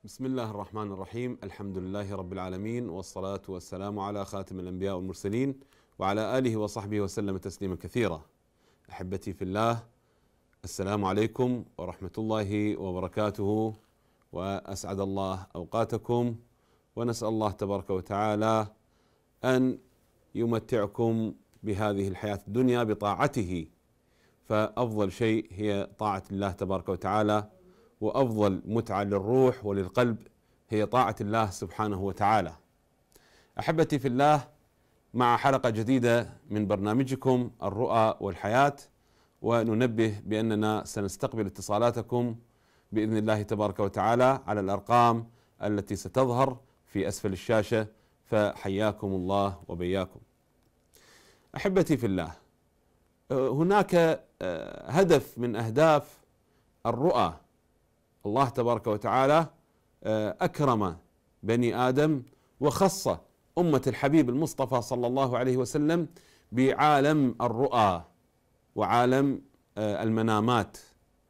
بسم الله الرحمن الرحيم. الحمد لله رب العالمين، والصلاة والسلام على خاتم الأنبياء والمرسلين وعلى آله وصحبه وسلم تسليما كثيرا. أحبتي في الله، السلام عليكم ورحمة الله وبركاته، وأسعد الله أوقاتكم، ونسأل الله تبارك وتعالى أن يمتعكم بهذه الحياة الدنيا بطاعته، فأفضل شيء هي طاعة الله تبارك وتعالى، وأفضل متعة للروح وللقلب هي طاعة الله سبحانه وتعالى. أحبتي في الله، مع حلقة جديدة من برنامجكم الرؤى والحياة، وننبه بأننا سنستقبل اتصالاتكم بإذن الله تبارك وتعالى على الأرقام التي ستظهر في أسفل الشاشة، فحياكم الله وبياكم. أحبتي في الله، هناك هدف من أهداف الرؤى. الله تبارك وتعالى أكرم بني آدم وخص أمة الحبيب المصطفى صلى الله عليه وسلم بعالم الرؤى وعالم المنامات.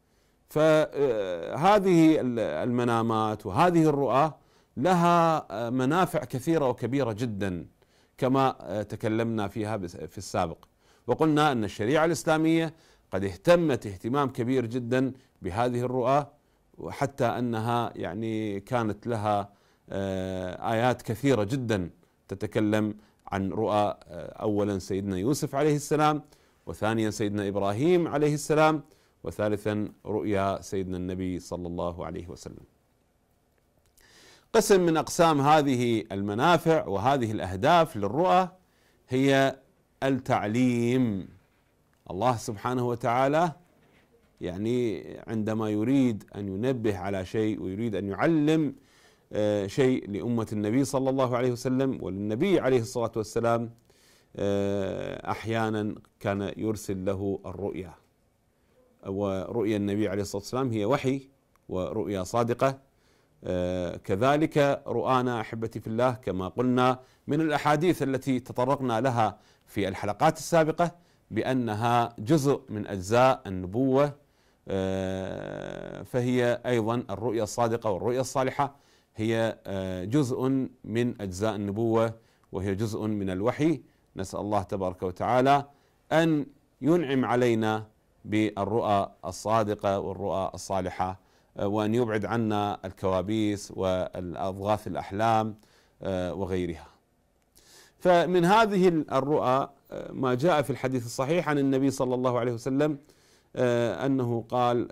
فهذه المنامات وهذه الرؤى لها منافع كثيرة وكبيرة جدا، كما تكلمنا فيها في السابق، وقلنا أن الشريعة الإسلامية قد اهتمت اهتمام كبير جدا بهذه الرؤى، وحتى أنها كانت لها آيات كثيرة جدا تتكلم عن رؤى، أولا سيدنا يوسف عليه السلام، وثانيا سيدنا إبراهيم عليه السلام، وثالثا رؤيا سيدنا النبي صلى الله عليه وسلم. قسم من أقسام هذه المنافع وهذه الأهداف للرؤى هي التعليم. الله سبحانه وتعالى عندما يريد أن ينبه على شيء ويريد أن يعلم شيء لأمة النبي صلى الله عليه وسلم وللنبي عليه الصلاة والسلام، أحيانا كان يرسل له الرؤيا. ورؤيا النبي عليه الصلاة والسلام هي وحي ورؤيا صادقة. كذلك رؤانا أحبتي في الله، كما قلنا من الأحاديث التي تطرقنا لها في الحلقات السابقة، بأنها جزء من أجزاء النبوة، فهي أيضا الرؤيا الصادقة والرؤيا الصالحة هي جزء من أجزاء النبوة، وهي جزء من الوحي. نسأل الله تبارك وتعالى أن ينعم علينا بالرؤى الصادقة والرؤى الصالحة، وأن يبعد عنا الكوابيس والأضغاث الأحلام وغيرها. فمن هذه الرؤى ما جاء في الحديث الصحيح عن النبي صلى الله عليه وسلم أنه قال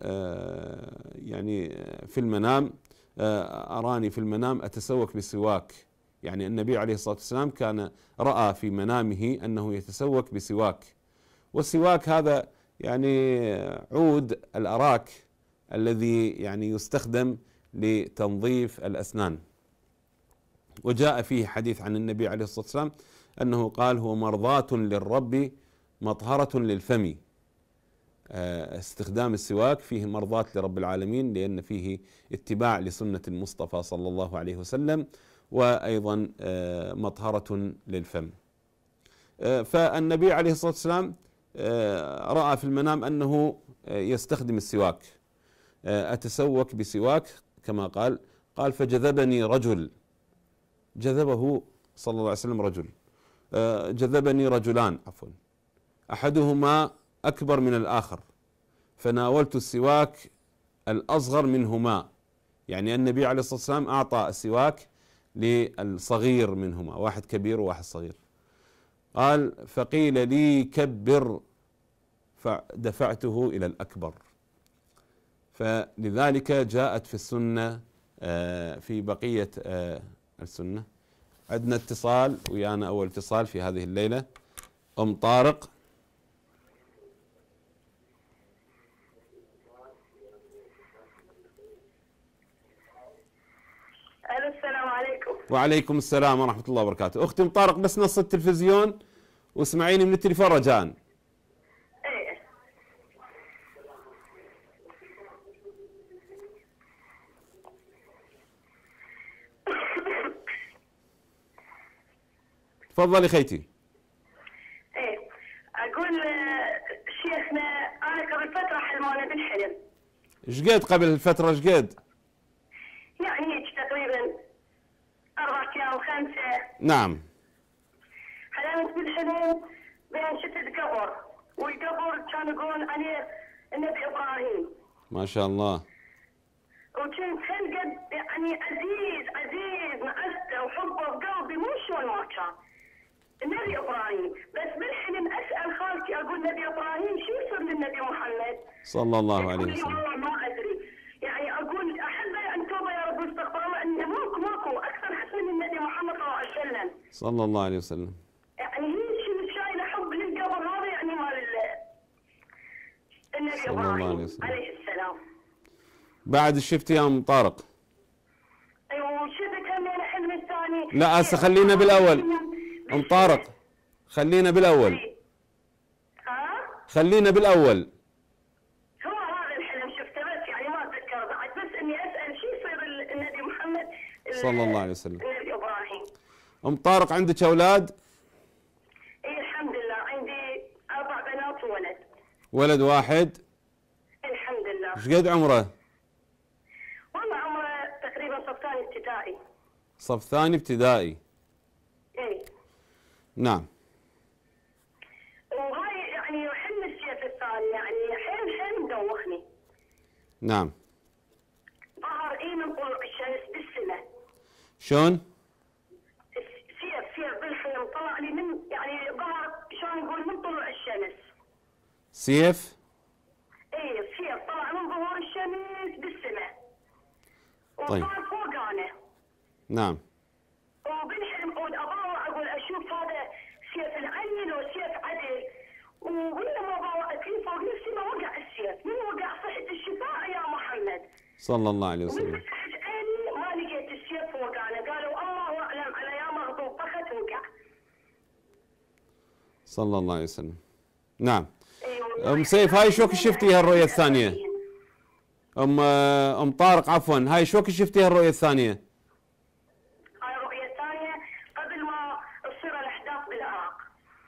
في المنام: أراني في المنام أتسوك بسواك. النبي عليه الصلاة والسلام كان رأى في منامه أنه يتسوك بسواك، والسواك هذا عود الأراك الذي يستخدم لتنظيف الأسنان. وجاء فيه حديث عن النبي عليه الصلاة والسلام أنه قال: هو مرضاة للرب مطهرة للفم. استخدام السواك فيه مرضاة لرب العالمين، لأن فيه اتباع لسنة المصطفى صلى الله عليه وسلم، وأيضا مطهرة للفم. فالنبي عليه الصلاة والسلام رأى في المنام أنه يستخدم السواك، أتسوك بسواك كما قال فجذبني رجل، جذبه صلى الله عليه وسلم رجل، جذبني رجلان عفوا، أحدهما أكبر من الآخر، فناولت السواك الأصغر منهما. النبي عليه الصلاة والسلام أعطى السواك للصغير منهما، واحد كبير وواحد صغير. قال: فقيل لي كبر، فدفعته إلى الأكبر. فلذلك جاءت في السنة في بقية السنة. عندنا اتصال ويانا، أول اتصال في هذه الليلة، أم طارق. السلام عليكم. وعليكم السلام ورحمة الله وبركاته. أختي أم طارق، بس نص التلفزيون واسمعيني من التليفون رجاء. ايه. تفضلي خيتي. ايه، اقول شيخنا، انا قبل فتره حلمانه بالحلم. ايش قد قبل الفترة ايش قد؟ هيك حلمته. نعم. حلمت بالحلم بين شفت قبر، والقبر كان يقولون عليه النبي ابراهيم. ما شاء الله. وكنت هالقد يعني عزيز معزته وحبه بقلبي مو شلون ما كان. النبي ابراهيم، بس بالحلم اسال خالتي اقول نبي ابراهيم شو يصير للنبي محمد؟ صلى الله عليه تقول لي وسلم. والله ما ادري. يعني اقول احبه يعني توبه يا رب واستغفر الله ان ماكو اكثر حسن من النبي محمد صلى الله عليه وسلم. صلى الله عليه وسلم. يعني هي شيء شايله حب للقبر هذا يعني مال النبي صلى الله عليه ابراهيم وسلم. عليه السلام. بعد شفت يا ام طارق؟ ايوه وشفت همين الحلم الثاني. لا هسه خلينا بالاول. ام طارق خلينا بالاول. ها؟ خلينا بالاول. هو هذا الحلم شفته بس يعني ما اتذكر بعد، بس اني اسال شو يصير النبي محمد صلى الله عليه وسلم. النبي ابراهيم. ام طارق عندك اولاد؟ اي الحمد لله عندي 4 بنات وولد. ولد واحد. الحمد لله. ايش قد عمره؟ والله عمره تقريبا صف ثاني ابتدائي. صف ثاني ابتدائي. اي. نعم. وهاي يعني حلم السيف الثاني يعني حلم دوخني. نعم. ظهر اي من طلوع الشمس بالسنه. شلون؟ سيف بالحلم طلع لي من يعني ظهر شلون نقول من طلوع الشمس. سيف؟ اي سيف طلع من ظهور الشمس بالسماء. طيب. وصار فوقانه. نعم. وبالحلم اضاوع اقول اشوف هذا سيف العين لو سيف عدل، ولا ما ضاوعت لي فوق نفسي ما وقع السيف، من وقع صحة الشفاء يا محمد. صلى الله عليه ومن وسلم. فتحت عيني ما لقيت السيف فوقانه، قالوا الله اعلم على يا مغضوب فخت وقع. صلى الله عليه وسلم. نعم. أيوة. ام سيف هاي شو وقت شفتي هالرؤية الثانية؟ ام طارق عفوا، هاي شو وقت شفتي هالرؤية الثانية؟ هاي الرؤية الثانية قبل ما تصير الاحداث بالعراق.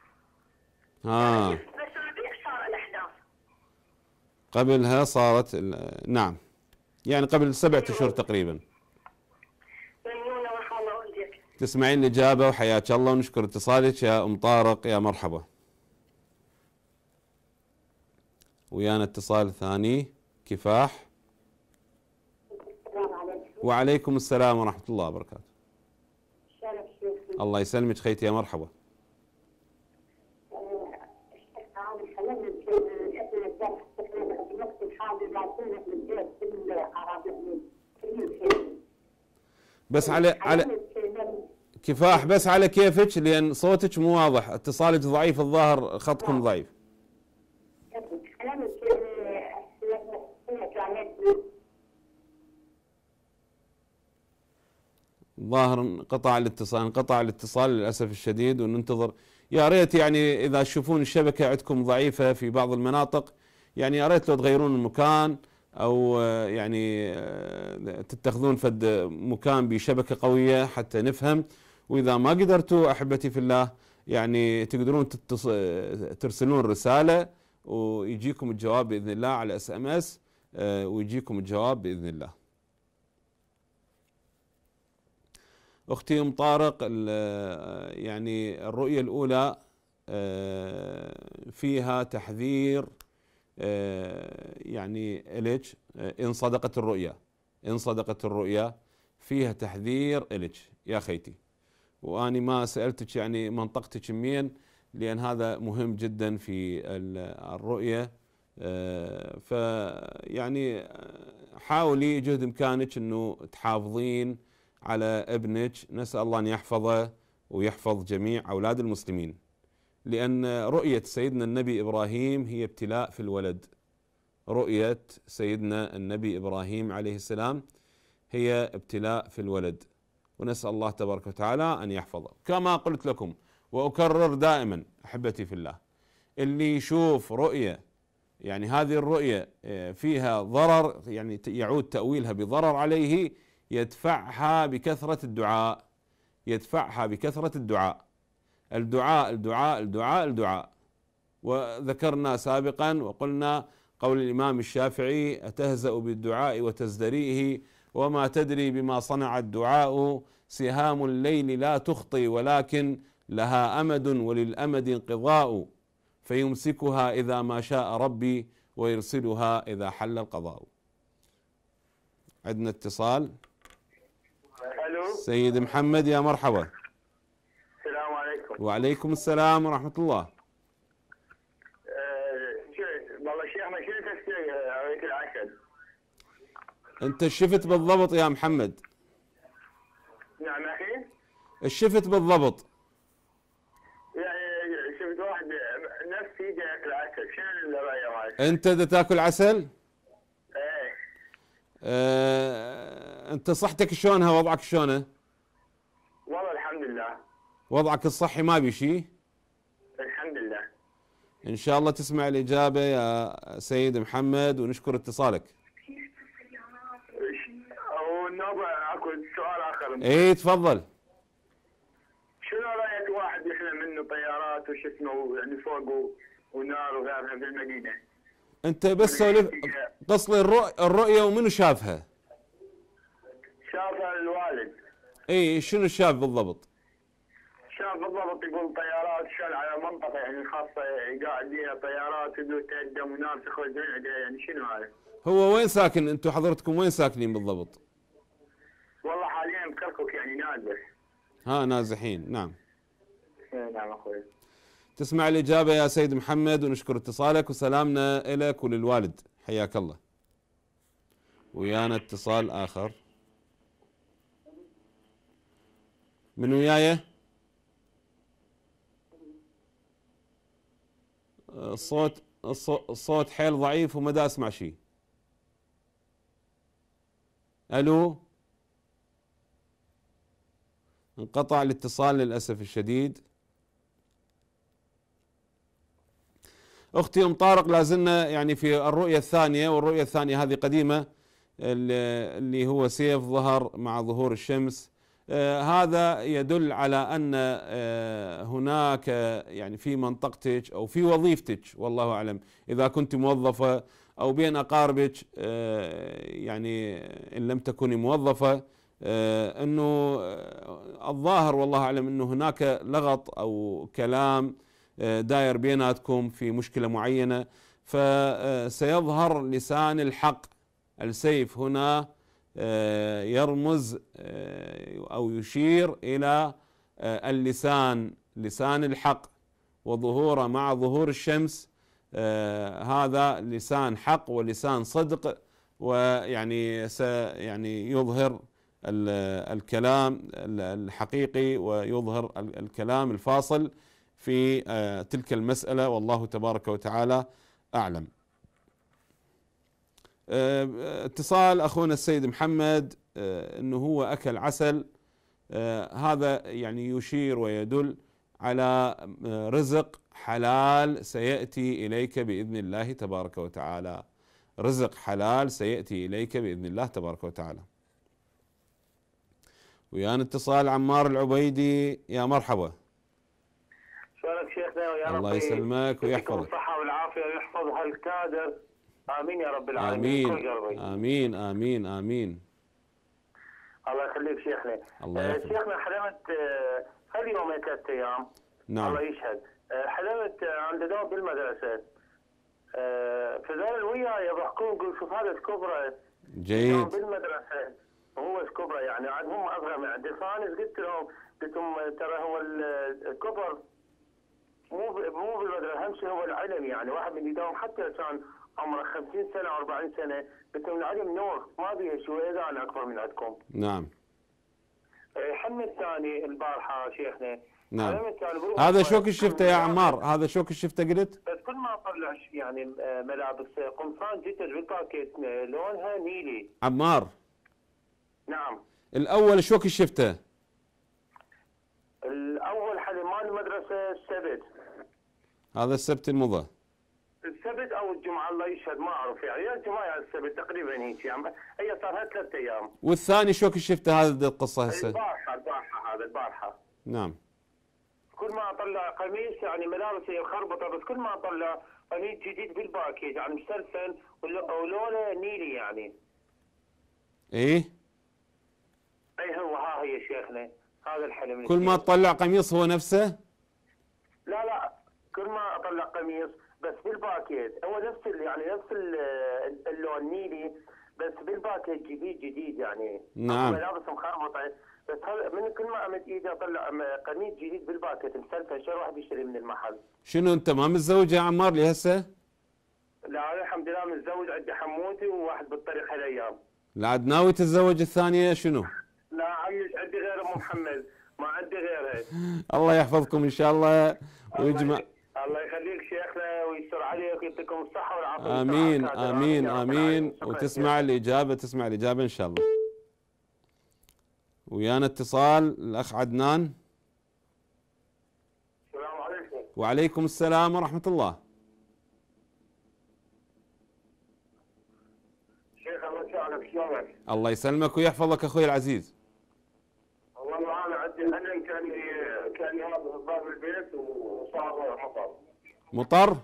بس الربيع صار الاحداث. قبلها صارت نعم. يعني قبل 7 أشهر تقريبا. ممنونة ورحمة الله والديك. تسمعين الإجابة وحياك الله ونشكر اتصالك يا أم طارق، يا مرحبا. ويانا اتصال ثاني. كفاح. السلام عليكم. وعليكم السلام ورحمة الله وبركاته. شرف شيخي. الله يسلمك خيتي يا مرحبا. بس على كفاح، بس على كيفك لأن صوتك مو واضح، اتصالك ضعيف، الظاهر خطكم ضعيف. ظاهر انقطع الاتصال للأسف الشديد، وننتظر. يا ريت يعني إذا تشوفون الشبكة عندكم ضعيفة في بعض المناطق، يعني يا ريت لو تغيرون المكان أو يعني تتخذون فد مكان بشبكة قوية حتى نفهم. وإذا ما قدرتوا أحبتي في الله يعني تقدرون ترسلون رسالة ويجيكم الجواب بإذن الله على SMS، ويجيكم الجواب بإذن الله. أختي أم طارق، يعني الرؤية الأولى فيها تحذير يعني إلك إن صدقت الرؤيا فيها تحذير إلك يا خيتي. وأني ما سألتك يعني منطقتك منين، لأن هذا مهم جدا في الرؤية. فيعني حاولي جهد إمكانك أنه تحافظين على ابنك، نسأل الله أن يحفظه ويحفظ جميع أولاد المسلمين، لأن رؤية سيدنا النبي إبراهيم هي ابتلاء في الولد. رؤية سيدنا النبي إبراهيم عليه السلام هي ابتلاء في الولد، ونسأل الله تبارك وتعالى أن يحفظه. كما قلت لكم وأكرر دائما أحبتي في الله، اللي يشوف رؤية يعني هذه الرؤية فيها ضرر، يعني يعود تأويلها بضرر عليه، يدفعها بكثرة الدعاء. الدعاء الدعاء الدعاء الدعاء. وذكرنا سابقا وقلنا قول الإمام الشافعي: أتهزأ بالدعاء وتزدريه وما تدري بما صنع الدعاء، سهام الليل لا تخطي ولكن لها أمد وللأمد انقضاء، فيمسكها إذا ما شاء ربي ويرسلها إذا حل القضاء. عندنا اتصال. الو، سيد محمد، يا مرحبا. السلام عليكم. وعليكم السلام ورحمة الله. والله شيخنا شنو تفسير آية العسل؟ أنت شفت بالضبط يا محمد؟ نعم أخي؟ الشفت بالضبط؟ يعني شفت واحد نفسي يجي ياكل عسل، شنو اللي رأيه مالك؟ أنت دا تاكل عسل؟ ايه. أنت صحتك شلونها؟ وضعك شلونه؟ والله الحمد لله. وضعك الصحي ما بي شيء؟ الحمد لله. إن شاء الله تسمع الإجابة يا سيد محمد، ونشكر اتصالك. والنوبة اكو سؤال اخر. إيه تفضل. شنو رأيك واحد يحلم منه طيارات وش اسمه يعني فوق ونار وغيرها في المدينة؟ أنت بس سولف، قص لي الرؤية ومنو شافها؟ شافها الوالد. إيه شنو شاف بالضبط؟ شاف بالضبط يقول طيارات شال على منطقة يعني خاصة قاعد فيها طيارات تبدو تهدم ونار تخرج من عندها، يعني شنو هذا؟ هو وين ساكن؟ أنتم حضرتكم وين ساكنين بالضبط؟ والله حاليا بكركوك يعني نازل. ها نازحين، نعم. نعم اخوي. تسمع الإجابة يا سيد محمد، ونشكر اتصالك وسلامنا إلك وللوالد، حياك الله. ويانا اتصال آخر. من وياي؟ الصوت حيل ضعيف وما دا اسمع شيء. الو، انقطع الاتصال للاسف الشديد. اختي ام طارق، لازلنا يعني في الرؤية الثانية، والرؤية الثانية هذه قديمة، اللي هو سيف ظهر مع ظهور الشمس. هذا يدل على أن هناك يعني في منطقتك أو في وظيفتك، والله أعلم، إذا كنت موظفة أو بين أقاربك، يعني إن لم تكوني موظفة، أنه الظاهر والله أعلم أنه هناك لغط أو كلام داير بيناتكم في مشكلة معينة، فسيظهر لسان الحق. السيف هنا يرمز أو يشير إلى اللسان، لسان الحق، وظهوره مع ظهور الشمس هذا لسان حق ولسان صدق، ويعني يعني يظهر الكلام الحقيقي ويظهر الكلام الفاصل في تلك المسألة، والله تبارك وتعالى أعلم. اتصال أخونا السيد محمد أنه هو أكل عسل، هذا يعني يشير ويدل على رزق حلال سيأتي إليك بإذن الله تبارك وتعالى، رزق حلال سيأتي إليك بإذن الله تبارك وتعالى. ويانا اتصال عمار العبيدي، يا مرحبا. شلونك شيخنا؟ ويا الله يسلمك ويحفظك. الصحة والعافية ويحفظ هالكادر، آمين يا رب آمين العالمين. كل قلبي. آمين آمين آمين. الله يخليك شيخنا. شيخنا حلمت خلي يومين 3 أيام. نعم. الله يشهد. حلمت عند دوام بالمدرسة، فذول وياي يضحكون يقول شوف هذا سكوبرا. جيد. بالمدرسة وهو سكوبرا يعني عاد هم أصغر من عندي، فأنا قلت لهم ترى هو الكبر مو بالمدرسة، أهم شيء هو العلم، يعني واحد من يداوم حتى كان عمره 50 سنة أو 40 سنة، قلت لهم العلم نور ما بيه شوية إذا أنا أكبر من عندكم. نعم. حلم الثاني البارحة شيخنا. نعم. هذا شوك شفته يا عمار، هذا شوك شفته قلت؟ بس كل ما اطلع يعني ملابس قمصان جدا بالباكيت لونها نيلي. عمار. نعم. الأول شوك شفته؟ الأول حلم مال المدرسة السبت. هذا السبت المضى. السبت أو الجمعة الله يشهد ما أعرف، يعني يا الجمعة يا السبت تقريبا هيك، يعني هي صار لها 3 أيام. والثاني شوك شفته هذا القصة هسه؟ البارحة هذا البارحة. نعم. كل ما اطلع قميص يعني ملابس هي مخربطه، بس كل ما اطلع قميص جديد بالباكيت يعني مسلسل ولونه نيلي يعني. ايه؟ هذا الحلم. كل ما تطلع قميص هو نفسه؟ لا كل ما اطلع قميص بس بالباكيت هو نفس يعني نفس اللون نيلي، بس بالباكيت جديد يعني. نعم. ملابس مخربطه، بس من كل ما امد ايدي اطلع قميص جديد بالباكيت مسلفه، شو راح يشتري من المحل. شنو انت ما متزوج يا عمار لي هسه؟ لا أنا الحمد لله متزوج، عندي حموتي وواحد بالطريق هالايام. لا عاد ناوي تتزوج الثانيه شنو؟ لا عمي عندي غير ام محمد، ما عندي غيرها. الله يحفظكم ان شاء الله ويجمع. الله يخليك شيخنا ويستر عليك ويعطيكم الصحه والعافيه. امين امين امين. وتسمع الاجابه ان شاء الله. ويانا اتصال الاخ عدنان. السلام عليكم. وعليكم السلام ورحمه الله. شيخ الله يسعدك، شلونك؟ الله يسلمك ويحفظك اخوي العزيز. والله انا عندي حلم كان هذا باب البيت وصار مطر. مطر؟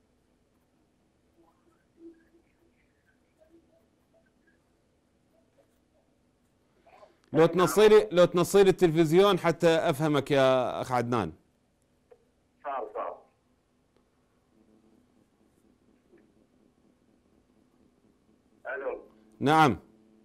لو تنصيلي التلفزيون حتى افهمك يا اخ عدنان. صار. الو. نعم.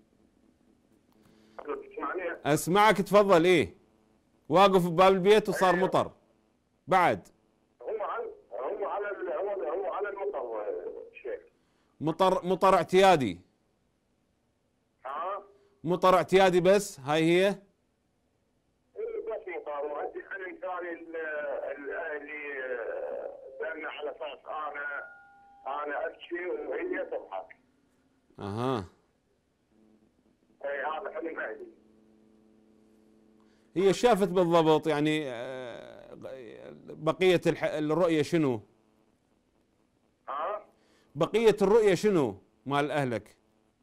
تسمعني؟ اسمعك تفضل. ايه واقف بباب البيت وصار مطر بعد. هو على المطر شيخ. مطر اعتيادي. ها؟ مطر اعتيادي بس هاي هي؟ إيه بس مطر. وعندي حلم ثاني اللي دلنا على اساس انا ابكي وهي تضحك. اها. اي هذا حلم عندي. هي شافت بالضبط يعني بقية الرؤية شنو؟ ها؟ بقية الرؤية شنو مال اهلك؟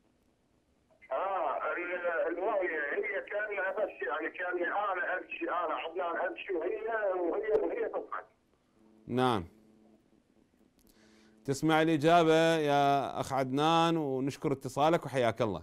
الرؤية هي كان بس يعني كان انا ابكي، انا عدنان ابكي وهي تضحك. نعم. تسمع الإجابة يا أخ عدنان ونشكر اتصالك وحياك الله.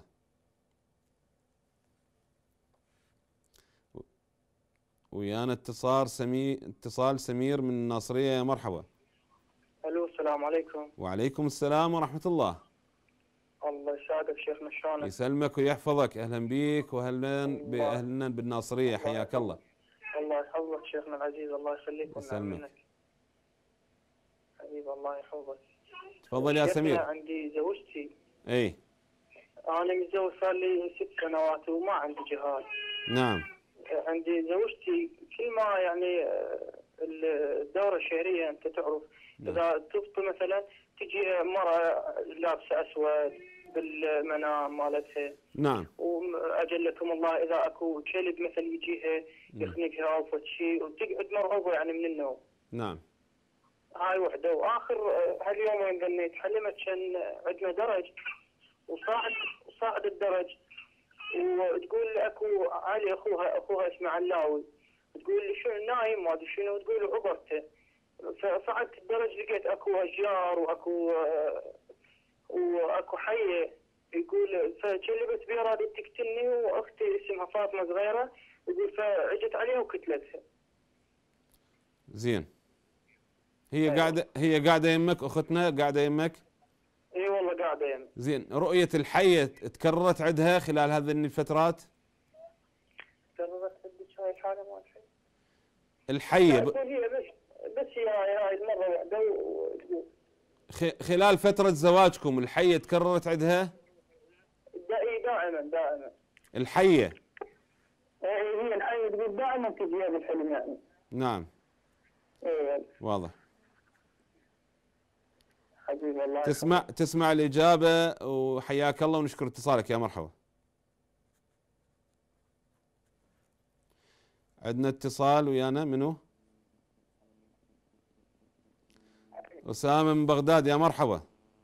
ويانا اتصال سمير من الناصرية. يا مرحبا. الو السلام عليكم. وعليكم السلام ورحمة الله. الله يسعدك شيخنا، شلونك؟ يسلمك ويحفظك. أهلا بيك وأهلا بأهلنا بالناصرية. حياك الله. الله يحفظك شيخنا العزيز، الله يخليك يسلمك. حبيبي الله يحفظك. تفضل يا سمير. عندي زوجتي. اي. انا متزوج صار لي 6 سنوات وما عندي جهاز. نعم. عندي زوجتي كل ما يعني الدورة الشهرية انت تعرف. نعم. اذا تفطر مثلا تجي مرة لابسة اسود بالمنام مالتها. نعم. واجلكم الله اذا اكو كلب مثلا يجيها يخنقها او فد شيء وتقعد مرعوبة يعني من النوم. نعم. هاي وحده. واخر هاليوم وين ظنيت حلمت كان عندنا درج وصاعد الدرج، وتقول اكو علي اخوها اسمه علاوي، تقول لي شو نايم ما ادري شنو، تقول عبرته. فصعدت الدرج لقيت اكو اشجار واكو حيه، يقول فجلبت بيها رادت تقتلني، واختي اسمها فاطمه صغيره، يقول فاجت عليها وقتلتها. زين. هي قاعده يمك اختنا قاعده يمك؟ اي والله قاعده يمك. زين. رؤيه الحيه تكررت عندها خلال هذه الفترات؟ تكررت عندك هاي الحاله مال الحيه هي بس هي المره واحده وتقول. خلال فتره زواجكم الحيه تكررت عندها؟ دائما الحيه. هي الحيه تقول دائما تجي هذا الحلم يعني. نعم. ايه واضح. حبيبي الله تسمع الإجابة وحياك الله ونشكر اتصالك. يا مرحبا. عندنا اتصال ويانا منو؟ أسامة من بغداد. يا مرحبا.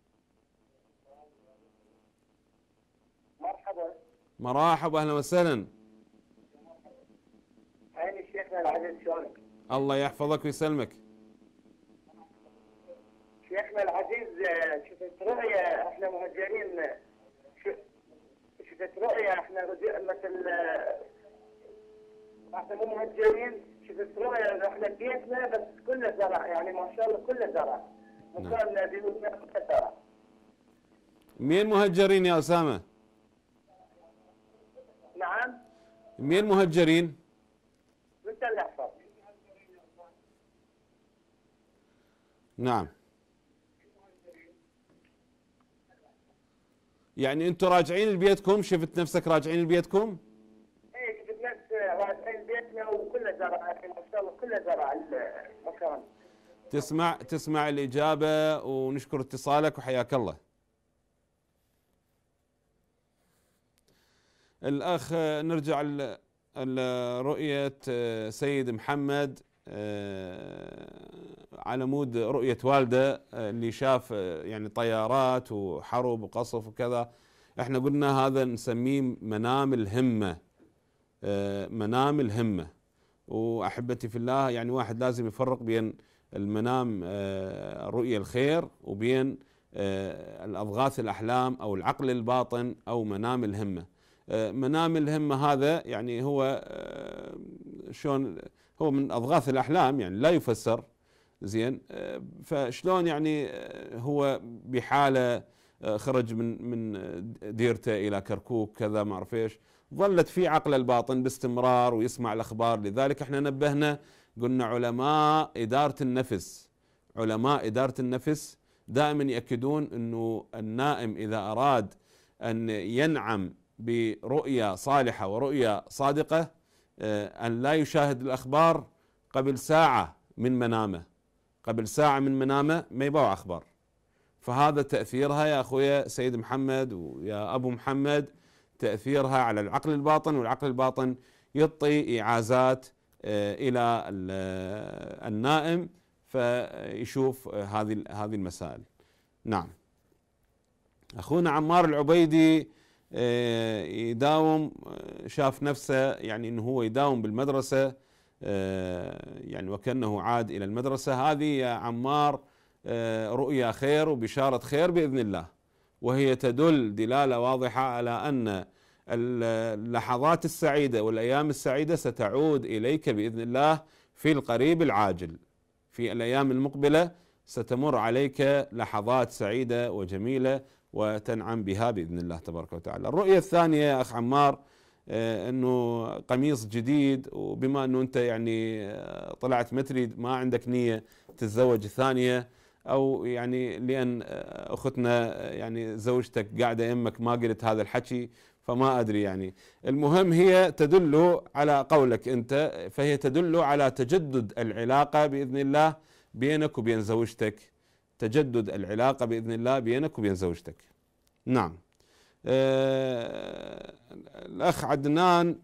مرحبا أهلا وسهلا. عيني شيخنا العزيز شلونك؟ الله يحفظك ويسلمك. شيخنا العزيز شفت رؤيا احنا مهجرين، شفت رؤيا احنا مثل احنا مو مهجرين. شفت رؤيا احنا بيتنا بس كله زرع، يعني ما شاء الله كله زرع. مكاننا بيوتنا كله زرع. مين مهجرين يا أسامة؟ نعم. مين مهجرين؟ انت اللي احفظ. نعم. يعني انتم راجعين لبيتكم؟ شفت نفسك راجعين لبيتكم؟ ايه شفت نفسي راجعين بيتنا وكله زرع، يعني ما شاء الله كله زرع المكان. تسمع الإجابة ونشكر اتصالك وحياك الله. الأخ نرجع لرؤية سيد محمد على مود رؤية والده اللي شاف يعني طيارات وحرب وقصف وكذا. احنا قلنا هذا نسميه منام الهمة، منام الهمة. وأحبتي في الله يعني واحد لازم يفرق بين المنام رؤية الخير وبين الأضغاث الأحلام أو العقل الباطن أو منام الهمة. منام الهمة هذا يعني هو شلون هو من أضغاث الأحلام، يعني لا يفسر زين. فشلون يعني هو بحالة خرج من ديرته إلى كركوك كذا ما أعرف إيش، ظلت في عقل الباطن باستمرار ويسمع الأخبار. لذلك احنا نبهنا قلنا علماء إدارة النفس، علماء إدارة النفس دائما يأكدون أنه النائم إذا أراد أن ينعم برؤية صالحة ورؤية صادقة أن لا يشاهد الأخبار قبل ساعة من منامه، قبل ساعة من منامه ما يباوع أخبار. فهذا تأثيرها يا أخويا سيد محمد ويا أبو محمد، تأثيرها على العقل الباطن، والعقل الباطن يعطي إعازات إلى النائم فيشوف هذه المسائل. نعم. أخونا عمار العبيدي يداوم، شاف نفسه يعني انه هو يداوم بالمدرسة، يعني وكأنه عاد الى المدرسة. هذه يا عمار رؤيا خير وبشارة خير بإذن الله، وهي تدل دلالة واضحة على ان اللحظات السعيدة والايام السعيدة ستعود اليك بإذن الله في القريب العاجل. في الايام المقبلة ستمر عليك لحظات سعيدة وجميلة وتنعم بها بإذن الله تبارك وتعالى. الرؤية الثانية يا أخ عمار أنه قميص جديد، وبما أنه أنت يعني طلعت ما تريد، ما عندك نية تتزوج ثانية، أو يعني لأن أختنا يعني زوجتك قاعدة يمك ما قلت هذا الحكي فما أدري يعني. المهم هي تدل على قولك أنت، فهي تدل على تجدد العلاقة بإذن الله بينك وبين زوجتك، تجدد العلاقة بإذن الله بينك وبين زوجتك. نعم. الأخ عدنان،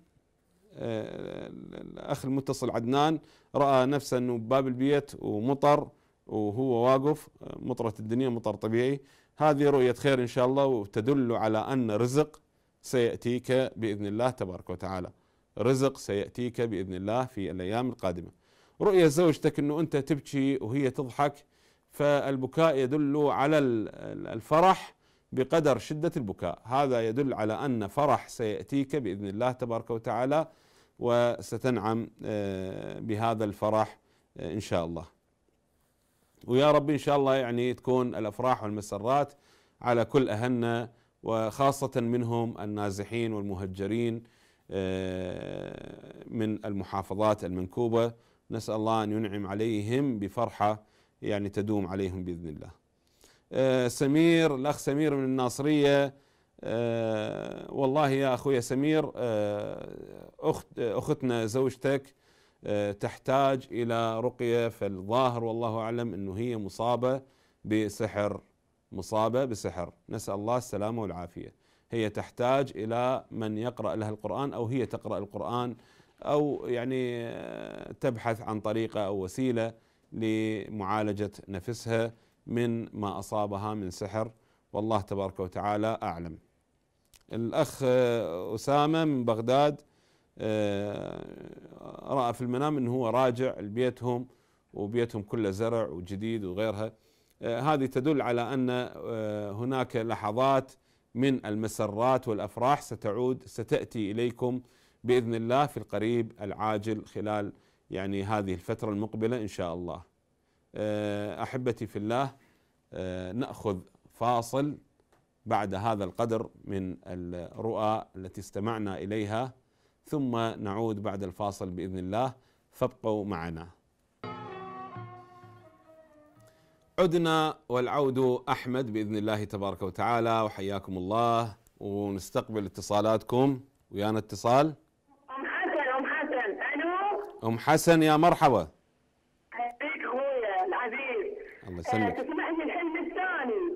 الأخ المتصل عدنان رأى نفسه أنه بباب البيت ومطر وهو واقف، مطرة الدنيا مطر طبيعي. هذه رؤية خير إن شاء الله، وتدل على أن رزق سيأتيك بإذن الله تبارك وتعالى، رزق سيأتيك بإذن الله في الأيام القادمة. رؤية زوجتك أنه أنت تبكي وهي تضحك، فالبكاء يدل على الفرح بقدر شدة البكاء، هذا يدل على أن فرح سيأتيك بإذن الله تبارك وتعالى، وستنعم بهذا الفرح إن شاء الله. ويا رب إن شاء الله يعني تكون الأفراح والمسرات على كل أهلنا، وخاصة منهم النازحين والمهجرين من المحافظات المنكوبة. نسأل الله أن ينعم عليهم بفرحة يعني تدوم عليهم بإذن الله. سمير، الأخ سمير من الناصرية، والله يا أخويا سمير، أختنا زوجتك تحتاج إلى رقية، فالظاهر والله أعلم أنه هي مصابة بسحر، مصابة بسحر، نسأل الله السلامة والعافية. هي تحتاج إلى من يقرأ لها القرآن، أو هي تقرأ القرآن، أو يعني تبحث عن طريقة أو وسيلة لمعالجة نفسها من ما أصابها من سحر، والله تبارك وتعالى أعلم. الأخ أسامة من بغداد رأى في المنام أنه هو راجع لبيتهم، وبيتهم كله زرع وجديد وغيرها. هذه تدل على أن هناك لحظات من المسرات والأفراح ستأتي إليكم بإذن الله في القريب العاجل خلال يعني هذه الفترة المقبلة إن شاء الله. أحبتي في الله، نأخذ فاصل بعد هذا القدر من الرؤى التي استمعنا إليها، ثم نعود بعد الفاصل بإذن الله، فابقوا معنا. عدنا والعود أحمد بإذن الله تبارك وتعالى، وحياكم الله، ونستقبل اتصالاتكم. ويانا اتصال. ام حسن الو. أم حسن يا مرحبا. هيك اخويا العزيز. الله يسلمك. تسمعني الحلم الثاني.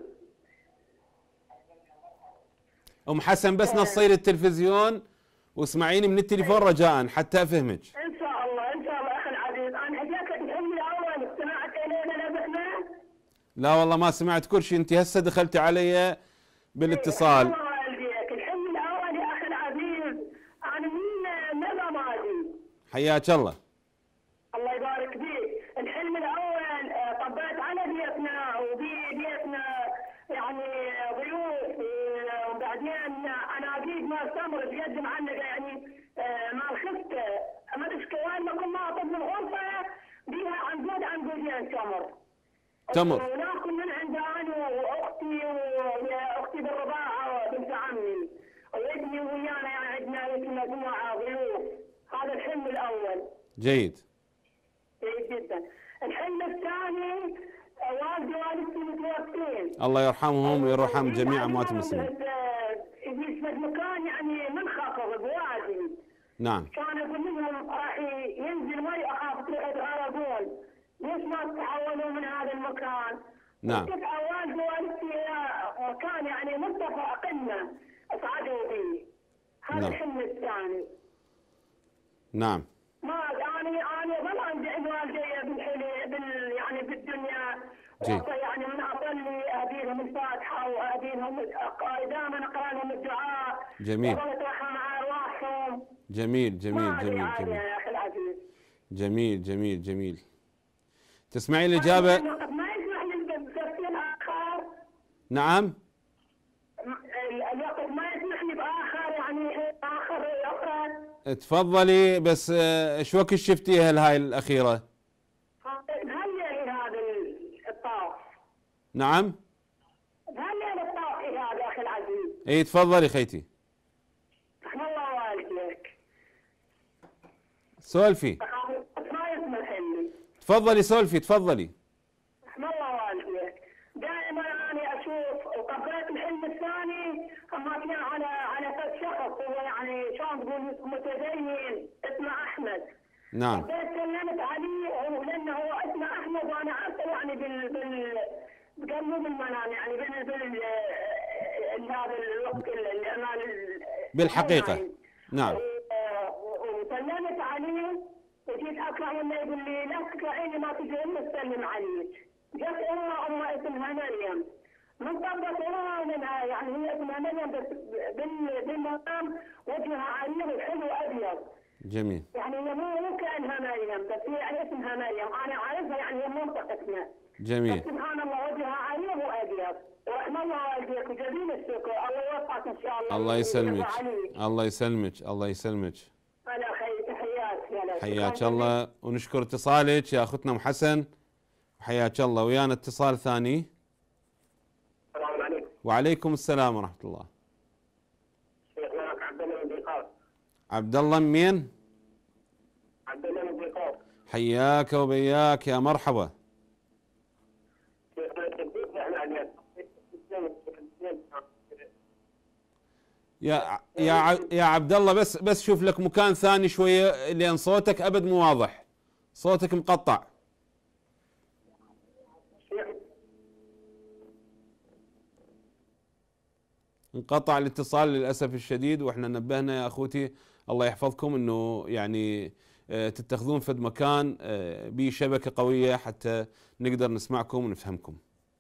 أم حسن بس نصي لي التلفزيون واسمعيني من التليفون رجاء حتى أفهمك. ان شاء الله ان شاء الله اخي العزيز. انا حكيت لك الحلم الاول، استمعت الينا لبحنا؟ لا والله ما سمعت كل شيء، انت هسه دخلتي علي بالاتصال. الله والديك. الحلم الاول يا اخي العزيز، انا من نبا ماضي. حياك الله. الله يبارك فيك. الحلم الاول طبيت على بيتنا، وبيتنا يعني ضيوف، وبعدين اناقيد ما استمر تقدم عنك يعني مال خفته، ما ادري كوان ما كنا ناطب من غرفه بيها عنقودين تمر. وناكل من عند انا واختي، ويا اختي بالرضاعه بنت عمي، وابني ويانا يعني عندنا مجموعه ضيوف. هذا الحلم الاول. جيد. جيد جدا. الحلم الثاني، والدي والدتي متوفين، الله يرحمهم ويرحم جميع اموات المسلمين. في مكان يعني منخفض بوادي. نعم. كان يقول لهم راح ينزل مي، اخاف يتغرقون، ليش ما تحولوا من هذا المكان؟ نعم. تدعى والدي والدتي الى مكان يعني مرتفع قمه اصعدوا به. هذا نعم. الحلم الثاني. نعم. ما انا ظل عندي عند والدي يعني بالدنيا، يعني من اصلي اهديهم الفاتحه واهديهم دائما اقرا لهم الدعاء. جميل. اترحم مع ارواحهم. جميل جميل جميل جميل. يا اخي العزيز. جميل جميل جميل. تسمعي الاجابه؟ ما يسمح لي بتفسير اخر؟ نعم. الوقت ما يسمح لي باخر يعني اخر اخرى. تفضلي، بس ايش وقت شفتيها هاي الاخيره؟ هل هذا الطاف؟ نعم. هل الطاف هذا اخي العزيز؟ اي تفضلي خيتي. رحم الله والديك. سولفي. ما يسمح لي. تفضلي سولفي تفضلي. رحم الله والديك. دائما انا اشوف، وقبلت الحلم الثاني اما كان على شخص هو يعني شلون تقول متدين اسمه احمد. نعم. كلمت عليه لانه هو اسمه احمد، وانا عارفه يعني قال مو بالمنام يعني هذا الوقت بالحقيقه. نعم. وسلمت عليه، وجيت اطلع لما يقول لي لا تطلعيني ما تجين تسلم عليك. جت امه اسمها مريم، من طبت منها يعني هي اسمها مريم، بس بالمقام وجهها عريض وحلو ابيض. جميل. يعني هي مو كانها مريم، بس هي يعني اسمها مريم، انا عارفها يعني هي منطقتنا. جميل. سبحان الله وجهها عريض وابيض. ورحم الله والديك وجزيل الشكر. الله يوفقك ان شاء الله. الله يسلمك. الله يسلمك. الله يسلمك. على خير. تحياتي. حياك الله، ونشكر اتصالك يا اختنا ام حسن. حياك الله. ويانا اتصال ثاني. السلام عليكم. وعليكم السلام ورحمه الله. شيخ معك عبد الله من بيقاط. عبد الله منين؟ عبد الله من بيقاط. حياك وبياك يا مرحبا. يا عبد الله، بس شوف لك مكان ثاني شويه لان صوتك ابد مو واضح، صوتك مقطع. انقطع الاتصال للاسف الشديد، واحنا نبهنا يا اخوتي الله يحفظكم انه يعني تتخذون فد مكان به شبكه قويه حتى نقدر نسمعكم ونفهمكم.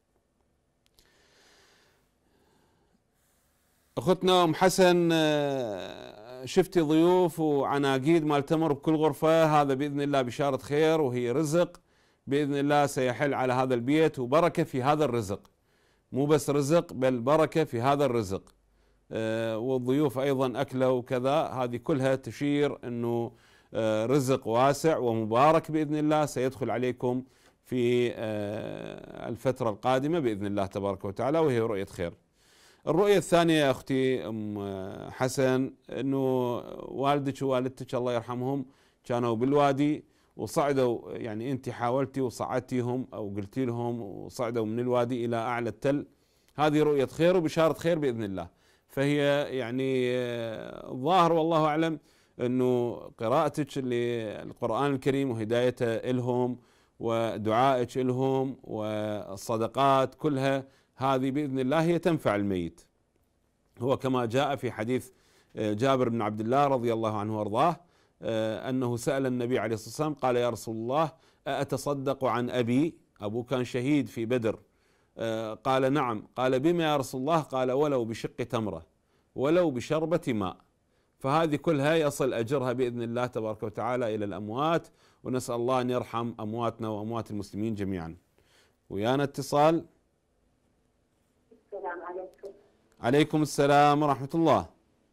اخوتنا ام حسن، شفتي ضيوف وعناقيد مال تمر بكل غرفه، هذا باذن الله بشاره خير، وهي رزق باذن الله سيحل على هذا البيت، وبركه في هذا الرزق، مو بس رزق بل بركه في هذا الرزق. والضيوف أيضا أكلوا وكذا، هذه كلها تشير أنه رزق واسع ومبارك بإذن الله سيدخل عليكم في الفترة القادمة بإذن الله تبارك وتعالى، وهي رؤية خير. الرؤية الثانية يا أختي أم حسن، أنه والدك ووالدتك الله يرحمهم كانوا بالوادي وصعدوا، يعني أنت حاولتي وصعدتيهم أو قلتي لهم وصعدوا من الوادي إلى أعلى التل، هذه رؤية خير وبشارة خير بإذن الله. فهي يعني الظاهر والله أعلم أنه قراءتك للقرآن الكريم وهدايته إلهم ودعائك إلهم والصدقات كلها هذه بإذن الله هي تنفع الميت. هو كما جاء في حديث جابر بن عبد الله رضي الله عنه وارضاه أنه سأل النبي عليه الصلاة والسلام قال يا رسول الله أتصدق عن أبي؟ أبوه كان شهيد في بدر. قال نعم. قال بما يا رسول الله؟ قال ولو بشق تمرة ولو بشربة ماء. فهذه كلها يصل أجرها بإذن الله تبارك وتعالى إلى الأموات، ونسأل الله أن يرحم أمواتنا وأموات المسلمين جميعا. ويانا اتصال. السلام عليكم. عليكم السلام ورحمة الله.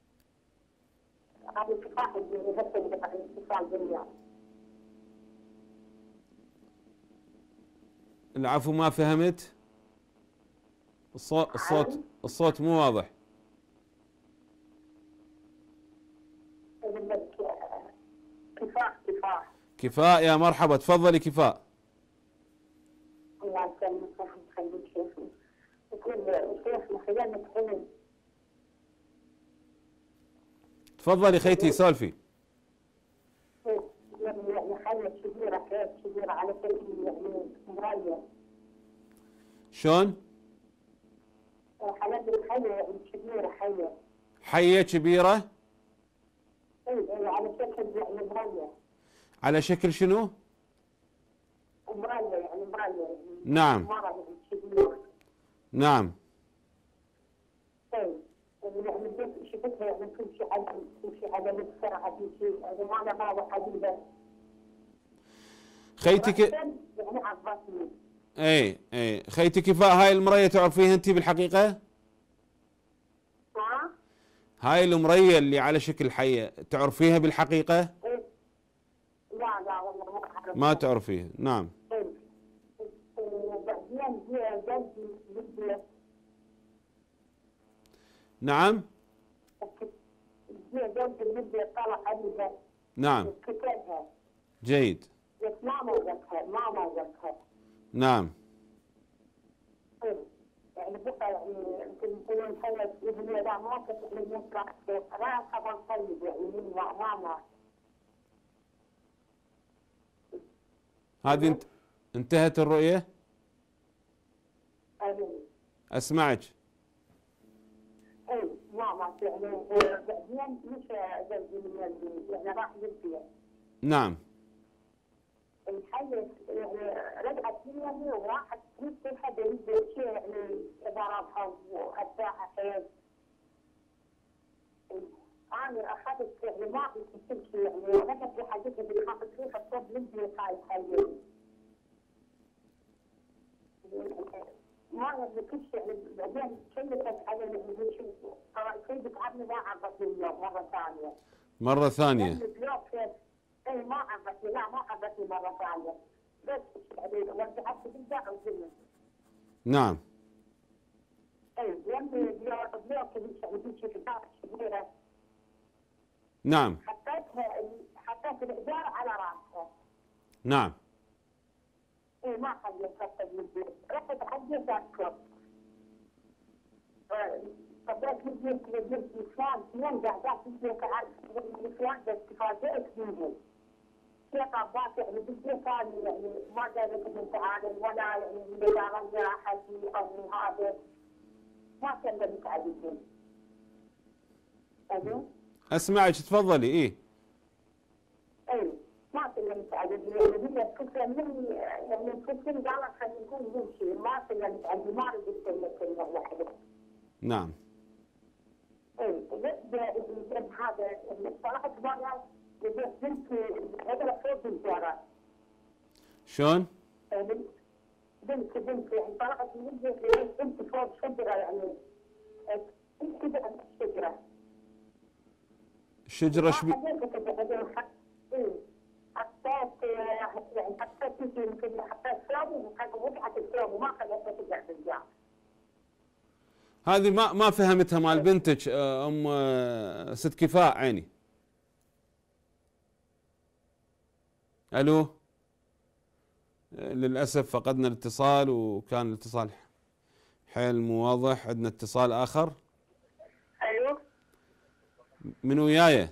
العفو ما فهمت، الصوت مو واضح. كفاء يا مرحبا، تفضلي كفاء. الله يسلمك ويخليك شيخنا. يقول شيخنا خيانة علم. تفضلي خيتي سولفي. يعني خيانة كبيرة، خيانة كبيرة على شكل يعني مراية. شلون؟ حالات الخية يعني كبيرة، حية. حية كبيرة؟ اي على شكل يعني مراية. على شكل شنو؟ مراية يعني مراية. نعم. مرة كبيرة. نعم. اي يعني بديت شفتها يعني تمشي على السرعة في شيء، يعني ما أنا واضح حديدة. خيتك يعني عضتني. اي خيتي كفاء، هاي المرية تعرفيها انت بالحقيقة؟ ها؟ هاي المرية اللي على شكل حية تعرفيها بالحقيقة؟ إيه؟ لا والله ما تعرفيها. نعم. وبعدين جلدي بالبيت. نعم. جلدي بالبيت طلع عليها. نعم. كتبها. جيد. بس ما موجودها. نعم. يعني بقى يعني يمكن خلص ابني لا ما كنت نطلع راس طبعا طيب يعني من ماما. هذه انتهت الرؤية؟ اسمعك. اي ماما يعني بعدين مش جلدي من البيت يعني راح للبيت. نعم. الحية يعني رجعت مني وراحت كل حدا يبدأ شيء يعني ضربها وأتباعها حيل. أنا أخذت يعني ما في كل شيء يعني رجعت في حاجتها اللي خافت فيها الصوب لبني هاي الحية. ما يعني كل شيء يعني بعدين كلفت على اللي شو كيف بتعبني ما عرفتني اليوم مرة ثانية. مرة ثانية. اي ما عرفتني، لا ما عرفتني مرة ثانية، بس يعني وزعت بالباع وزلت. نعم. اي يمي بلوك اللي في كتاب كبيرة. نعم. حطيت الإدارة على راسها. نعم. اي ما خليت رفض من البيت، رفض حديت أكثر. فبدأت لبيت فلان اثنين قاعدات لبيت فلان بس تفاجأت منهم. شيخ عباس يعني بالبيت ثاني يعني ما قالت من تعالى ولا يعني من إدارة جراحتي أو من هذا ما كلمت عليهم. ألو؟ اسمعك تفضلي. اي ما كلمت عليهم يعني هي الفكرة مني يعني الفكرة قالت خلينا نقول نمشي ما كلمت عليهم ما رضيت كلمة واحدة. نعم. الابن هذا اللي طلعت برا لقيت بنتي هذا فوق الجارة. شلون؟ بنتي يعني طلعت من البيت لقيت بنتي فوق شجرة يعني الشجرة. الشجرة شبي؟ حطيت يعني حطيت يمكن حطيت ثوب وقعت الثوب وما خليتها تقع بالجار. هذه ما فهمتها مال بنتك ام ست كفاء عيني. الو، للاسف فقدنا الاتصال، وكان الاتصال حيل مو واضح. عندنا اتصال اخر. الو، من وياي؟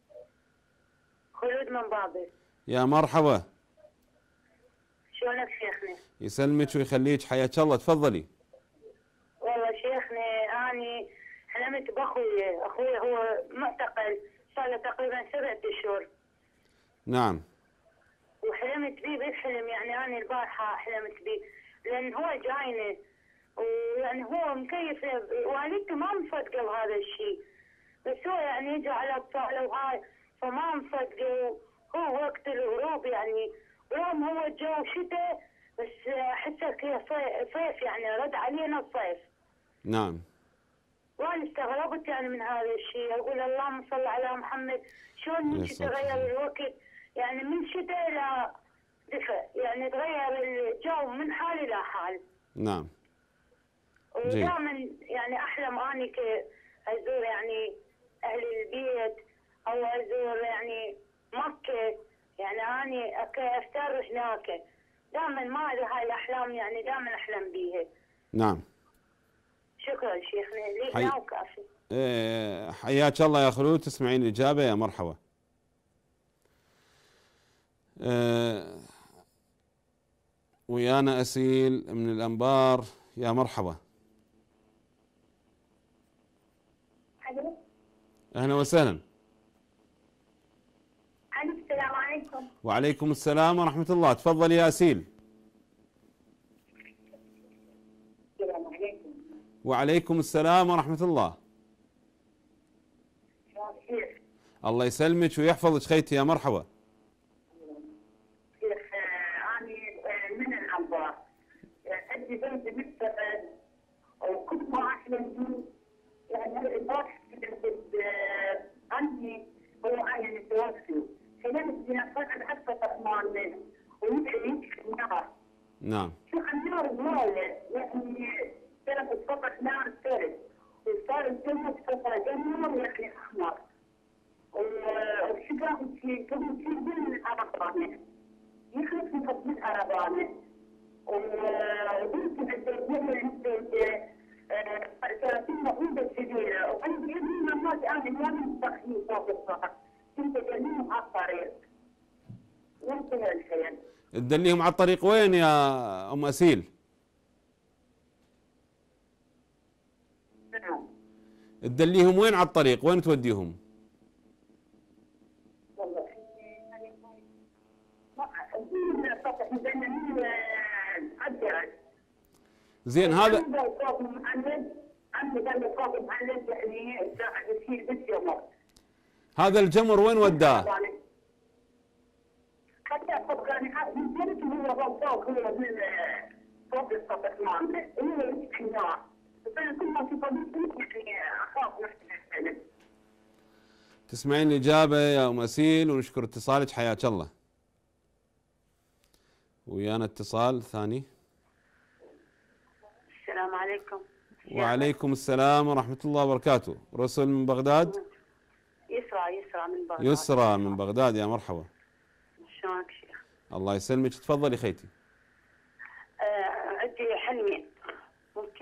خلود من بابل. يا مرحبا. شلونك شيخنا؟ يسلمك ويخليك، حياك الله، تفضلي. والله شيخنا اني حلمت باخوي، اخوي هو معتقل صار له تقريبا 7 اشهر. نعم. وحلمت بيه بالحلم، يعني انا البارحه حلمت بيه لان هو جاينا، ويعني هو مكيف، والدته ما مصدقوا هذا الشيء، بس هو يعني يجي على اطفاله وهاي فما مصدقوا. هو وقت الهروب يعني، ورغم هو الجو شتاء بس احسه كذا صيف، يعني رد علينا الصيف. نعم. وانا استغربت يعني من هذا الشيء، اقول اللهم صل على محمد، شلون هيك تغير الوقت، يعني من شتاء الى دفء، يعني تغير الجو من حال الى حال. نعم. ودائما يعني احلم اني ازور يعني اهل البيت، او ازور يعني مكه، يعني اني افتر هناك. دائما ما ادري هاي الاحلام، يعني دائما احلم بيها. نعم. شكرا شيخنا لي وكافي. حياك الله يا خلود، تسمعين الاجابه. يا مرحبا. ويانا اسيل من الانبار. يا مرحبا. اهلا وسهلا. السلام عليكم. وعليكم السلام ورحمه الله، تفضل يا اسيل. السلام عليكم. وعليكم السلام ورحمه الله. الله يسلمك ويحفظك خيتي. يا مرحبا. شيخ أنا من الأنبار، عندي بنت مستقبل وكنت ما أحلم بيه، يعني البارحة عندي هو عين التوفي، حلمت بها فقد حتى طمان منه ويمشي النار. نعم. شو النار مولع، يعني كانت تفقد نار ثلج، وصار الجنة تفقد جنة يعني أحمر. والشجاع كم شيء من الأربانة يخلص من فضل الأربانة، وبنت عند 30 مولودة كبيرة، وعندي ابني ممات أنا ما مستخدمين فوق السطح، كنت أجنيهم على الطريق. وانتهى الحين. تدليهم على الطريق وين يا ام اسيل؟ نعم. تدليهم وين على الطريق؟ وين توديهم؟ زين هذا هذا الجمر وين وداه؟ حتى يعني هو فوق، هو من فوق السطح مالنا، هو يمسك النار، بس انا كل ما في طريق يعني اخاف نفس الحلم. تسمعين الإجابة يا أم أسيل، ونشكر اتصالك. حياك الله. ويانا اتصال ثاني. السلام عليكم. وعليكم السلام ورحمة الله وبركاته. رسل من بغداد. يسرى من بغداد. يسرى من بغداد. يا مرحبا. شلونك شيخ؟ الله يسلمك، تفضلي خيتي. عندي حلمين ممكن.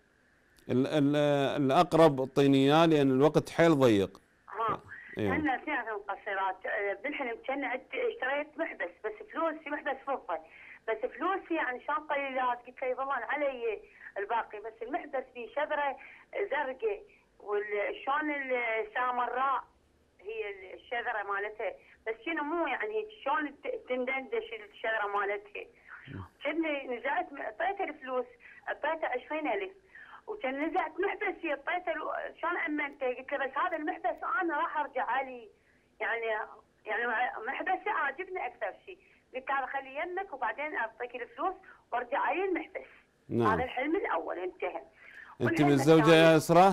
الأقرب اعطيني لأن الوقت حيل ضيق. كان اثنيناتهم قصيرات. بالحلم كان اشتريت محبس، بس فلوسي محبس فضة، بس فلوسي يعني شان قليلات، قلت له يظلن علي الباقي، بس المحبس فيه شذرة زرقاء، والشون السامراء هي الشذرة مالتها، بس شنو مو يعني شلون تندندش الشذرة مالتها. كني نزعت اعطيته الفلوس، اعطيته 20,000، وكان نزعت محبسي اعطيته شلون امنته، قلت له بس هذا المحبس انا راح ارجع علي، يعني محبسي عاجبني اكثر شيء، قلت هذا خليه يمك وبعدين اعطيك الفلوس وارجع علي المحبس. نعم. هذا الحلم الاول انتهى. انت متزوجه يا اسراء؟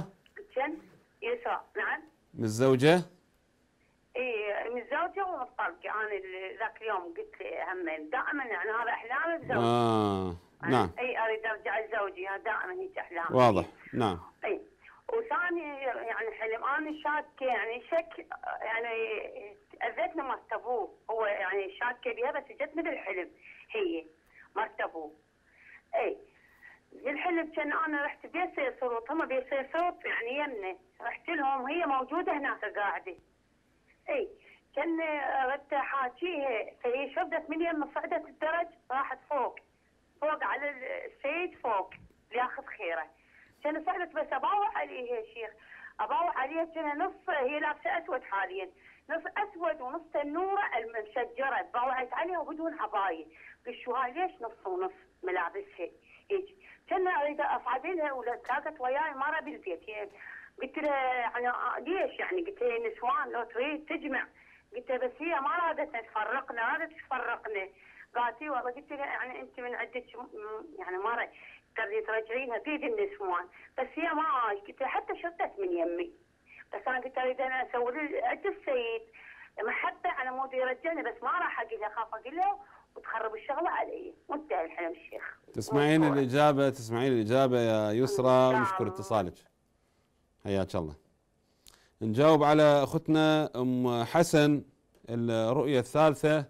كان يسرى. نعم. متزوجة؟ اي متزوجه ومطلقه. انا ذاك اليوم قلت له هم دائما يعني هذا احلامي بزوجي. نعم. اي اريد ارجع لزوجي، دائما هيك احلامي. واضح. نعم. اي وثاني يعني حلم انا شاكه يعني يعني اذتني مرت ابوه، هو يعني شاكه بها بس جتني بالحلم هي مرت ابوه. اي بالحلم كان انا رحت بيت صوت، هم بيت صوت يعني يمنه، رحت لهم هي موجوده هناك قاعده. اي كان ردت حاكيها، فهي شردت من يم صعدت الدرج راحت فوق على السيد فوق لياخذ خيره. كان صعدت بس اباوع عليها يا شيخ، اباوع عليها كان نص، هي لابسه اسود حاليا، نص اسود ونص تنوره المسجره، باوعت عليها وبدون عبايه. قلت شو هاي ليش نص ونص ملابسها هيك؟ كان اريد اصعد لها ولا تلاقت وياي مره بالبيت يعني. قلت لها يعني ليش يعني؟ قلت لها نسوان لو تريد تجمع. قلت لها بس هي ما رادت تفرقنا، رادت تفرقنا. قالت لي والله. قلت لها يعني انت من عندك يعني مره تريد ترجعينها بيد النسوان، بس هي ما. قلت لها حتى شردت من يمي، بس انا قلت اريد انا اسوي له عند السيد محبه على مود يرجعني، بس ما راح اقول له، اخاف اقول له وتخرب الشغله علي. وانتهى الحلم الشيخ. تسمعين الإجابة يا يسرى، ونشكر اتصالك. حياك الله. نجاوب على أختنا أم حسن الرؤية الثالثة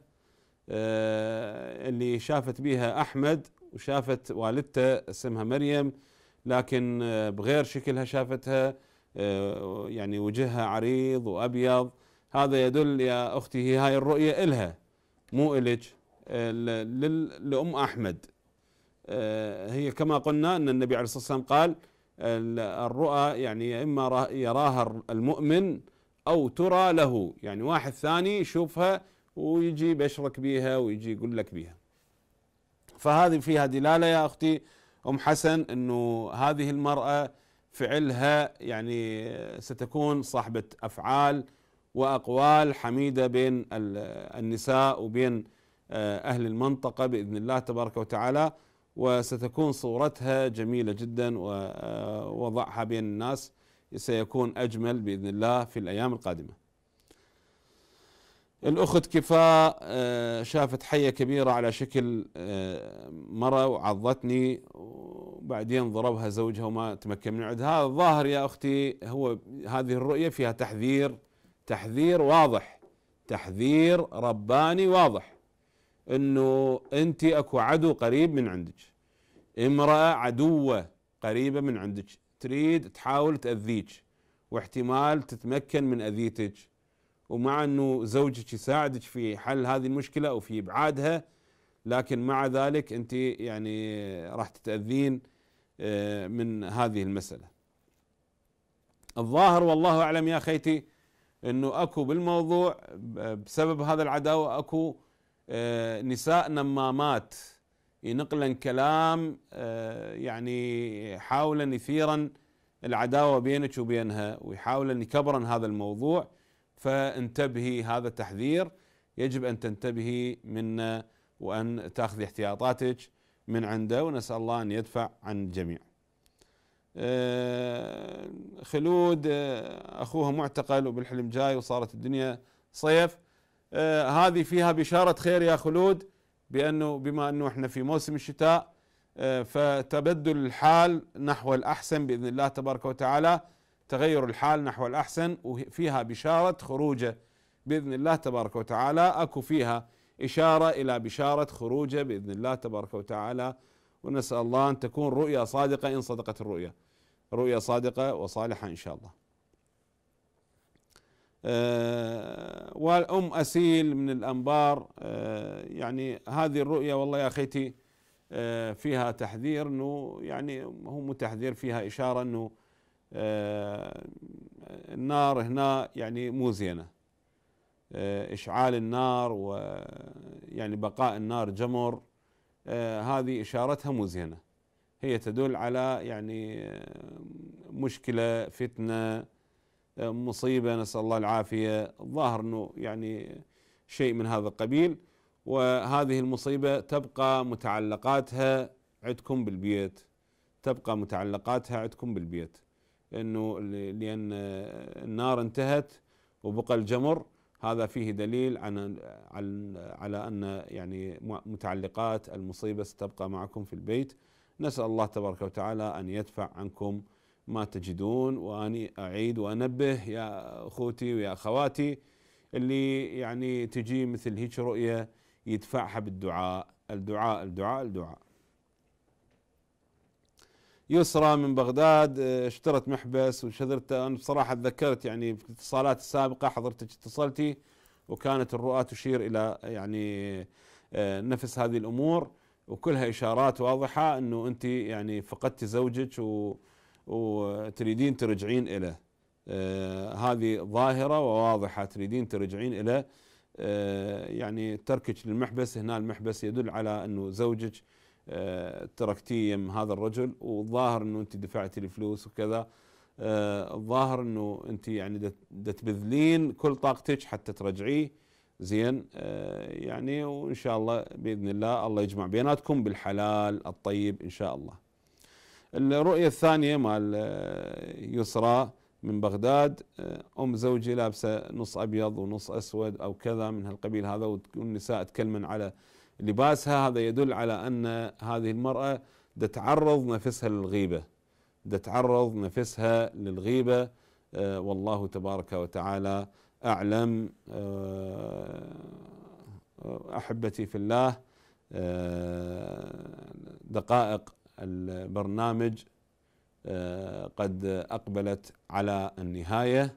اللي شافت بها أحمد، وشافت والدته اسمها مريم لكن بغير شكلها شافتها، يعني وجهها عريض وأبيض. هذا يدل يا أختي هاي الرؤية إلها مو إلك، لأم أحمد. هي كما قلنا أن النبي عليه الصلاة والسلام قال الرؤى يعني إما يراها المؤمن أو ترى له، يعني واحد ثاني يشوفها ويجي بشرك بيها ويجي يقول لك بيها. فهذه فيها دلالة يا أختي أم حسن أنه هذه المرأة فعلها يعني ستكون صاحبة أفعال وأقوال حميدة بين النساء وبين أهل المنطقة بإذن الله تبارك وتعالى، وستكون صورتها جميلة جدا ووضعها بين الناس سيكون أجمل بإذن الله في الأيام القادمة. الأخت كفاء شافت حية كبيرة على شكل مرة وعضتني، وبعدين ضربها زوجها وما تمكن من عندها. هذا الظاهر يا أختي هو هذه الرؤية فيها تحذير واضح، تحذير رباني واضح، انه انت اكو عدو قريب من عندك، امرأة عدوة قريبة من عندك تريد تحاول تأذيك، واحتمال تتمكن من أذيتك، ومع انه زوجك يساعدك في حل هذه المشكلة او في ابعادها، لكن مع ذلك انت يعني راح تتأذين من هذه المسألة. الظاهر والله اعلم يا خيتي انه اكو بالموضوع بسبب هذا العداوة اكو نساء نمامات ينقلن كلام يعني حاولا يثيرا العداوة بينك وبينها ويحاولن يكبرن هذا الموضوع. فانتبهي، هذا تحذير يجب أن تنتبهي منه وأن تأخذي احتياطاتك من عنده، ونسأل الله أن يدفع عن الجميع. خلود أخوها معتقل وبالحلم جاي وصارت الدنيا صيف. هذه فيها بشارة خير يا خلود، بأنه بما أنه احنا في موسم الشتاء فتبدل الحال نحو الأحسن بإذن الله تبارك وتعالى، تغير الحال نحو الأحسن، وفيها بشارة خروجه بإذن الله تبارك وتعالى. أكو فيها إشارة إلى بشارة خروجه بإذن الله تبارك وتعالى، ونسأل الله أن تكون رؤيا صادقة إن صدقت الرؤيا، رؤيا صادقة وصالحة إن شاء الله. والأم أسيل من الأنبار، يعني هذه الرؤيا والله يا أخيتي فيها تحذير، أنه يعني هو مو تحذير، فيها إشارة أنه النار هنا يعني مو زينة، إشعال النار ويعني بقاء النار جمر، هذه إشارتها مو زينة، هي تدل على يعني مشكلة، فتنة، مصيبة، نسأل الله العافية. الظاهر أنه يعني شيء من هذا القبيل، وهذه المصيبة تبقى متعلقاتها عندكم بالبيت، تبقى متعلقاتها عندكم بالبيت. انه لان النار انتهت وبقى الجمر، هذا فيه دليل على ان يعني متعلقات المصيبه ستبقى معكم في البيت. نسال الله تبارك وتعالى ان يدفع عنكم ما تجدون. واني اعيد وانبه يا اخوتي ويا اخواتي اللي يعني تجي مثل هيك رؤيه يدفعها بالدعاء، الدعاء الدعاء الدعاء. يسرى من بغداد اشترت محبس وشذرت. انا بصراحه تذكرت يعني في الاتصالات السابقه حضرتك اتصلتي وكانت الرؤى تشير الى يعني نفس هذه الامور، وكلها اشارات واضحه انه انت يعني فقدتي زوجك وتريدين ترجعين اليه. هذه ظاهره وواضحه تريدين ترجعين اليه. يعني تركك للمحبس، هنا المحبس يدل على انه زوجك تركتيه يم هذا الرجل، والظاهر انه انت دفعتي الفلوس وكذا. الظاهر انه انت يعني تبذلين كل طاقتك حتى ترجعيه. زين يعني وان شاء الله باذن الله يجمع بيناتكم بالحلال الطيب ان شاء الله. الرؤيه الثانيه مال يسرى من بغداد، ام زوجي لابسه نص ابيض ونص اسود او كذا من هالقبيل هذا، والنساء تكلمن على لباسها، هذا يدل على ان هذه المراه تتعرض نفسها للغيبه، تتعرض نفسها للغيبه. والله تبارك وتعالى اعلم. احبتي في الله، دقائق البرنامج قد أقبلت على النهاية،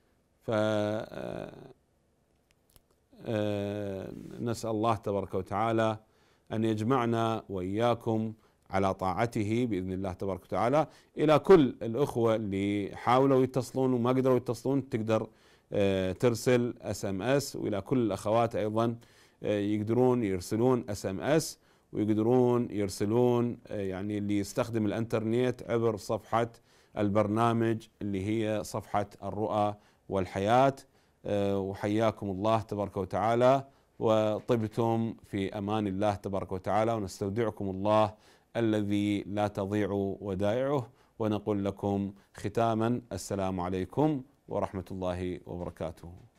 فنسأل الله تبارك وتعالى أن يجمعنا وإياكم على طاعته بإذن الله تبارك وتعالى. إلى كل الأخوة اللي حاولوا يتصلون وما قدروا يتصلون تقدر ترسل SMS، وإلى كل الأخوات أيضا يقدرون يرسلون SMS ويقدرون يرسلون يعني اللي يستخدم الانترنت عبر صفحة البرنامج اللي هي صفحة الرؤى والحياة. وحياكم الله تبارك وتعالى، وطبتم في أمان الله تبارك وتعالى، ونستودعكم الله الذي لا تضيع ودائعه، ونقول لكم ختاما السلام عليكم ورحمة الله وبركاته.